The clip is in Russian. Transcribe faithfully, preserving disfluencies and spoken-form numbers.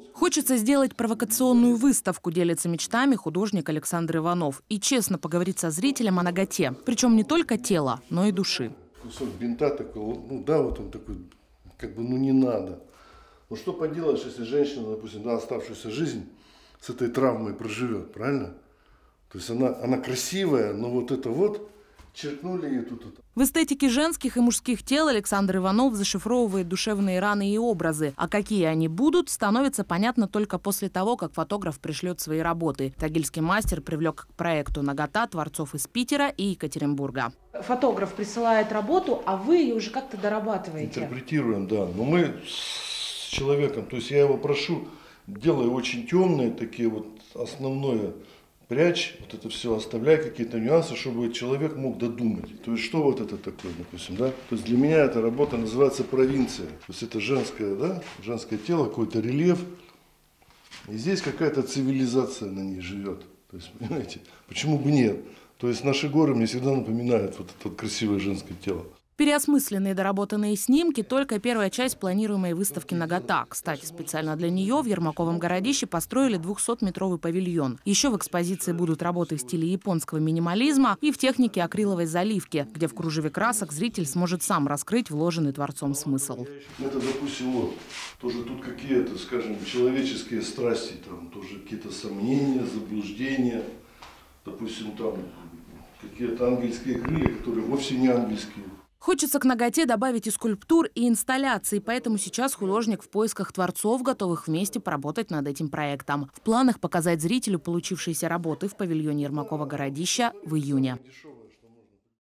Хочется сделать провокационную выставку, делится мечтами художник Александр Иванов. И честно поговорить со зрителем о наготе. Причем не только тела, но и души. Кусок бинта такой, ну да, вот он такой, как бы, ну не надо. Ну что поделаешь, если женщина, допустим, да, оставшуюся жизнь с этой травмой проживет, правильно? То есть она, она красивая, но вот это вот черкнули ей тут. В эстетике женских и мужских тел Александр Иванов зашифровывает душевные раны и образы. А какие они будут, становится понятно только после того, как фотограф пришлет свои работы. Тагильский мастер привлек к проекту «Нагота» творцов из Питера и Екатеринбурга. Фотограф присылает работу, а вы ее уже как-то дорабатываете. Интерпретируем, да. Но мы с человеком, то есть я его прошу, делай очень темные, такие вот основное, прячь, вот это все, оставляй какие-то нюансы, чтобы человек мог додумать. То есть что вот это такое, допустим, да? То есть для меня эта работа называется провинция. То есть это женское, да, женское тело, какой-то рельеф. И здесь какая-то цивилизация на ней живет. То есть, понимаете, почему бы нет? То есть наши горы мне всегда напоминают вот это вот красивое женское тело. Переосмысленные доработанные снимки – только первая часть планируемой выставки «Нагота». Кстати, специально для нее в Ермаковом городище построили двухсотметровый павильон. Еще в экспозиции будут работы в стиле японского минимализма и в технике акриловой заливки, где в кружеве красок зритель сможет сам раскрыть вложенный творцом смысл. Это, допустим, вот, тоже тут какие-то, скажем, человеческие страсти, там тоже какие-то сомнения, заблуждения, допустим, там какие-то ангельские крылья, которые вовсе не ангельские. Хочется к «Наготе» добавить и скульптур, и инсталляций, поэтому сейчас художник в поисках творцов, готовых вместе поработать над этим проектом. В планах показать зрителю получившиеся работы в павильоне Ермакова городища в июне.